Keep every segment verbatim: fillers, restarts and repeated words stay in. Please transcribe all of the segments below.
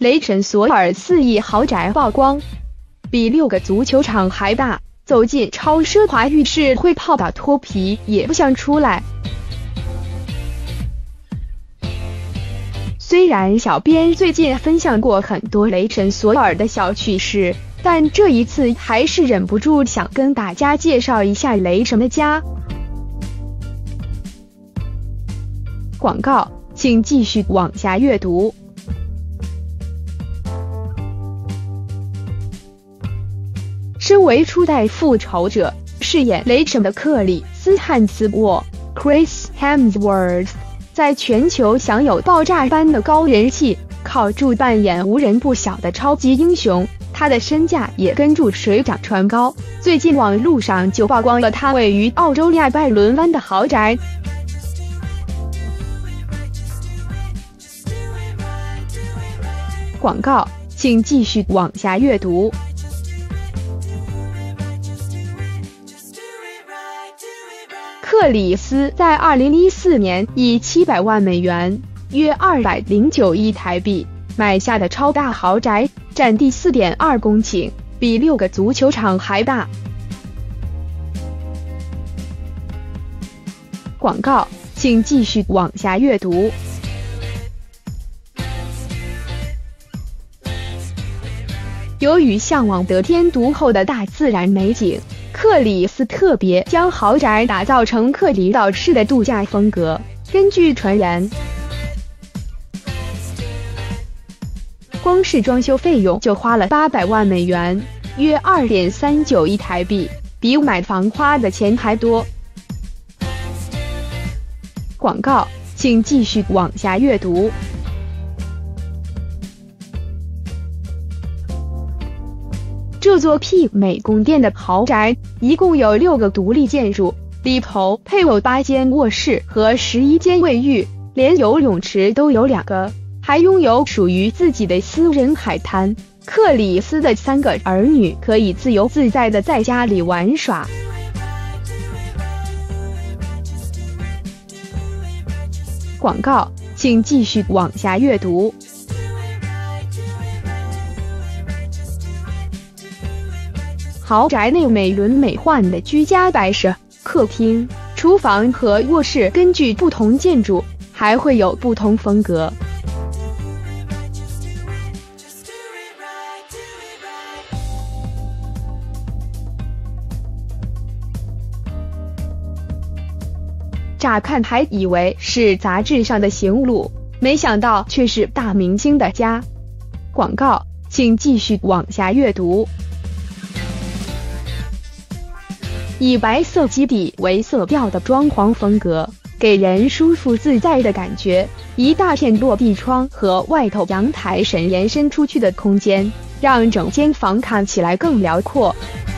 雷神索尔四亿豪宅曝光，比六个足球场还大，走进超奢华浴室会泡到脱皮也不想出来。虽然小编最近分享过很多雷神索尔的小趣事，但这一次还是忍不住想跟大家介绍一下雷神的家。广告，请继续往下阅读。身为初代复仇者，饰演雷神的克里斯·汉斯沃 （Chris Hemsworth） 在全球享有爆炸般的高人气，靠住扮演无人不晓的超级英雄，他的身价也跟住水涨船高。最近网路上就曝光了他位于澳洲亚拜伦湾的豪宅。广告，请继续往下阅读。克里斯在二零一四年以七百万美元（约二百零九亿台币）买下的超大豪宅，占地 四点二公顷，比六个足球场还大。广告，请继续往下阅读。由于向往得天独厚的大自然美景，克里斯特别将豪宅打造成克里岛式的度假风格。根据传言，光是装修费用就花了八百万美元，约 二点三九亿台币，比买房花的钱还多。广告，请继续往下阅读。这座媲美宫殿的豪宅一共有六个独立建筑，里头配有八间卧室和十一间卫浴，连游泳池都有两个，还拥有属于自己的私人海滩。克里斯的三个儿女可以自由自在地在家里玩耍。广告，请继续往下阅读。豪宅内美轮美奂的居家摆设，客厅、厨房和卧室根据不同建筑还会有不同风格。乍看还以为是杂志上的行路，没想到却是大明星的家。广告，请继续往下阅读。以白色基底为色调的装潢风格，给人舒服自在的感觉。一大片落地窗和外头阳台神延伸出去的空间，让整间房看起来更辽阔。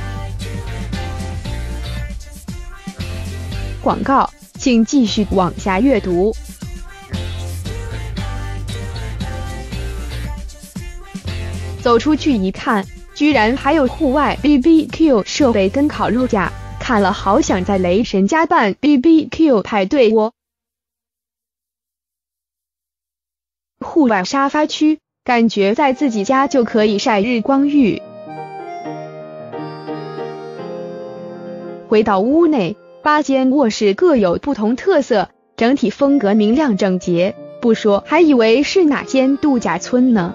广告，请继续往下阅读。走出去一看，居然还有户外 B B Q 设备跟烤肉架，看了好想在雷神家办 B B Q 派对窝。户外沙发区，感觉在自己家就可以晒日光浴。回到屋内，八间卧室各有不同特色，整体风格明亮整洁，不说还以为是哪间度假村呢。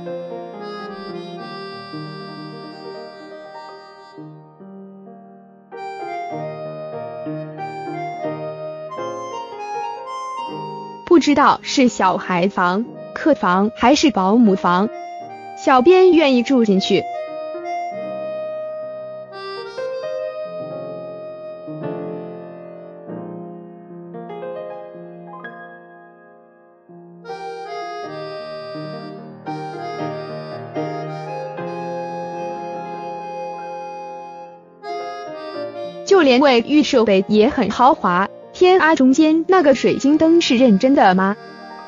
不知道是小孩房、客房还是保姆房，小编愿意住进去。就连卫浴设备也很豪华。天啊，中间那个水晶灯是认真的吗？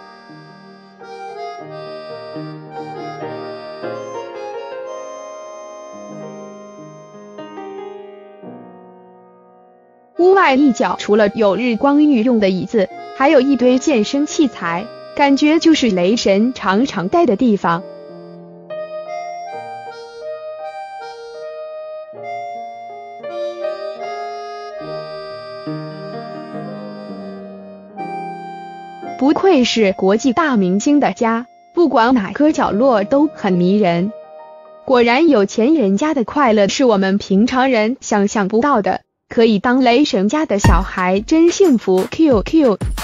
屋外一角除了有日光浴用的椅子，还有一堆健身器材，感觉就是雷神常常待的地方。 不愧是国际大明星的家，不管哪个角落都很迷人。果然有钱人家的快乐是我们平常人想象不到的，可以当雷神家的小孩真幸福 Q Q。